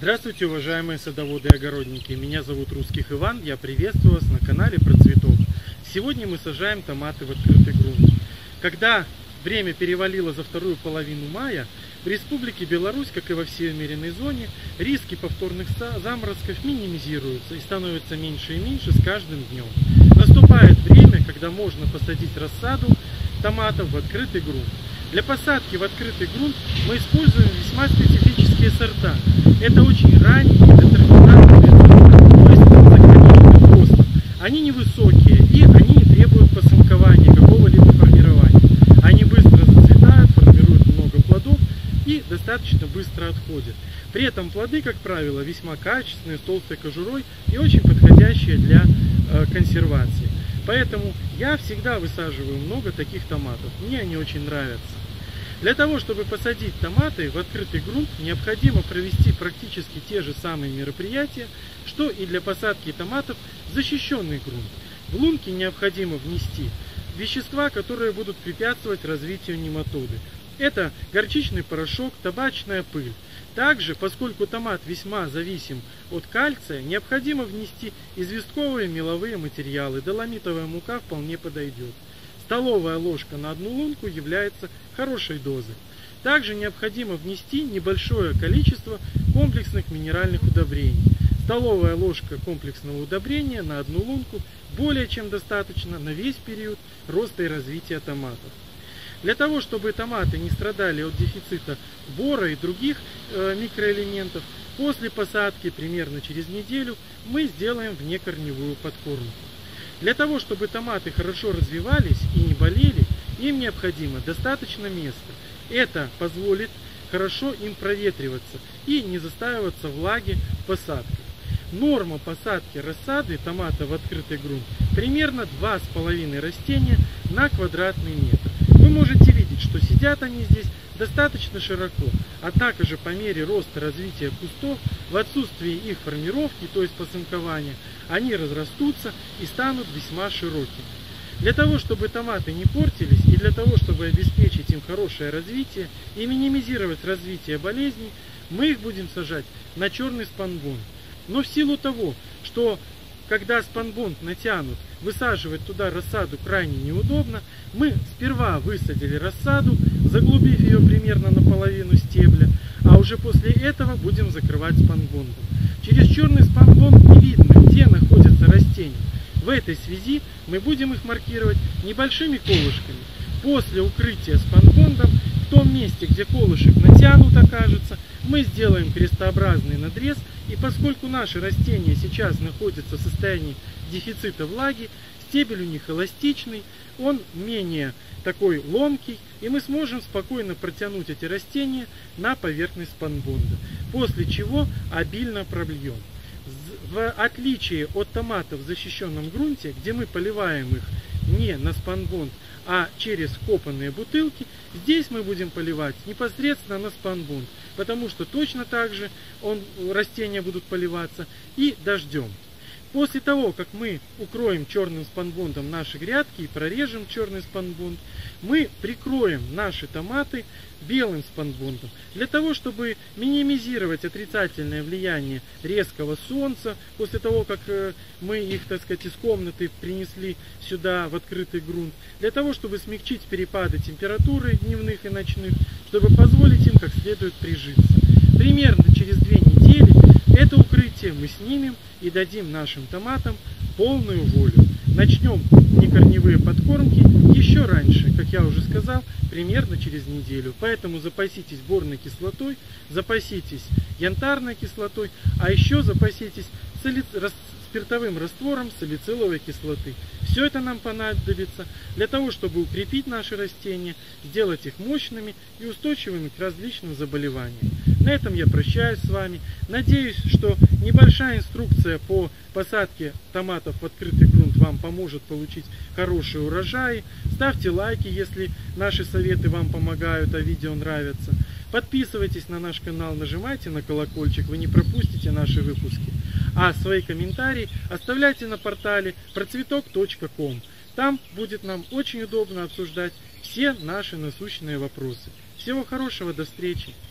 Здравствуйте, уважаемые садоводы и огородники. Меня зовут Русских Иван. Я приветствую вас на канале Процветок. Сегодня мы сажаем томаты в открытый грунт. Когда время перевалило за вторую половину мая, в Республике Беларусь, как и во всей умеренной зоне, риски повторных заморозков минимизируются и становятся меньше и меньше с каждым днем. Наступает время, когда можно посадить рассаду томатов в открытый грунт. Для посадки в открытый грунт мы используем весьма специфические сорта. Это очень ранние детерминантные сорта, то есть заграничных роста. Они невысокие и они не требуют посынкования, какого-либо формирования. Они быстро зацветают, формируют много плодов и достаточно быстро отходят. При этом плоды, как правило, весьма качественные, с толстой кожурой и очень подходящие для консервации. Поэтому я всегда высаживаю много таких томатов. Мне они очень нравятся. Для того, чтобы посадить томаты в открытый грунт, необходимо провести практически те же самые мероприятия, что и для посадки томатов в защищенный грунт. В лунки необходимо внести вещества, которые будут препятствовать развитию нематоды. Это горчичный порошок, табачная пыль. Также, поскольку томат весьма зависим от кальция, необходимо внести известковые меловые материалы. Доломитовая мука вполне подойдет. Столовая ложка на одну лунку является хорошей дозой. Также необходимо внести небольшое количество комплексных минеральных удобрений. Столовая ложка комплексного удобрения на одну лунку более чем достаточно на весь период роста и развития томатов. Для того, чтобы томаты не страдали от дефицита бора и других микроэлементов, после посадки примерно через неделю мы сделаем внекорневую подкормку. Для того, чтобы томаты хорошо развивались и не болели, им необходимо достаточно места. Это позволит хорошо им проветриваться и не застаиваться влаги в посадках. Норма посадки рассады томата в открытый грунт примерно 2,5 растения на квадратный метр. Вы можете видеть, что сидят они здесь достаточно широко, однако же по мере роста развития кустов, в отсутствии их формировки, то есть посынкования, они разрастутся и станут весьма широкими. Для того, чтобы томаты не портились и для того, чтобы обеспечить им хорошее развитие и минимизировать развитие болезней, мы их будем сажать на черный спанбонд. Но в силу того, что когда спанбонд натянут, высаживать туда рассаду крайне неудобно, мы сперва высадили рассаду, заглубив ее примерно наполовину стебля, а уже после этого будем закрывать спанбондом. Через черный спанбонд не видно, где находятся растения. В этой связи мы будем их маркировать небольшими колышками. После укрытия спанбондом, в том месте, где колышек натянут окажется, мы сделаем крестообразный надрез, и поскольку наши растения сейчас находятся в состоянии дефицита влаги, стебель у них эластичный, он менее такой ломкий, и мы сможем спокойно протянуть эти растения на поверхность спанбонда, после чего обильно пробьем. В отличие от томатов в защищенном грунте, где мы поливаем их не на спанбонд, а через копанные бутылки, здесь мы будем поливать непосредственно на спанбонд, потому что точно так же растения будут поливаться и дождем. После того, как мы укроем черным спанбондом наши грядки и прорежем черный спанбонд, мы прикроем наши томаты белым спанбондом, для того, чтобы минимизировать отрицательное влияние резкого солнца, после того, как мы их, так сказать, из комнаты принесли сюда в открытый грунт, для того, чтобы смягчить перепады температуры дневных и ночных, чтобы позволить им как следует прижиться. Примерно через 2 недели это укрытие мы снимем и дадим нашим томатам полную волю. Начнем некорневые подкормки еще раньше, как я уже сказал, примерно через неделю. Поэтому запаситесь борной кислотой, запаситесь янтарной кислотой, а еще запаситесь спиртовым раствором салициловой кислоты. Все это нам понадобится для того, чтобы укрепить наши растения, сделать их мощными и устойчивыми к различным заболеваниям. На этом я прощаюсь с вами. Надеюсь, что небольшая инструкция по посадке томатов в открытый грунт вам поможет получить хорошие урожаи. Ставьте лайки, если наши советы вам помогают, а видео нравятся. Подписывайтесь на наш канал, нажимайте на колокольчик, вы не пропустите наши выпуски. А свои комментарии оставляйте на портале процветок.ком. Там будет нам очень удобно обсуждать все наши насущные вопросы. Всего хорошего, до встречи!